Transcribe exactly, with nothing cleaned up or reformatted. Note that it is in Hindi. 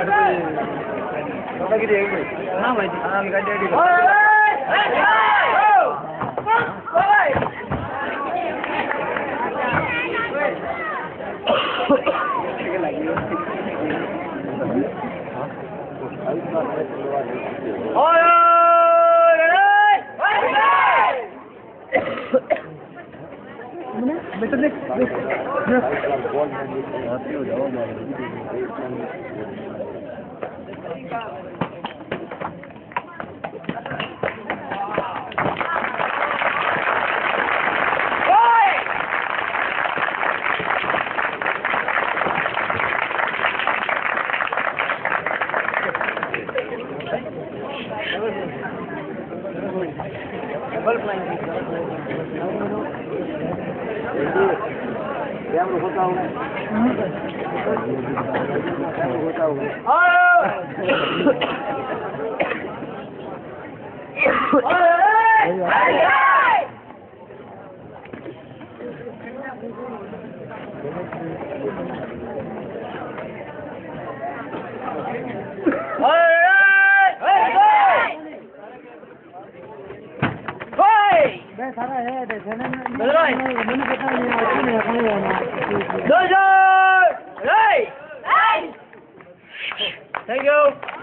lagi dia ini. Nama itu. Nama kan dia di. Betul nih. Yang lu tahu. Yang lu tahu. सारा है देने में मैंने पता नहीं आता नहीं खाने वाला दो थैंक यू।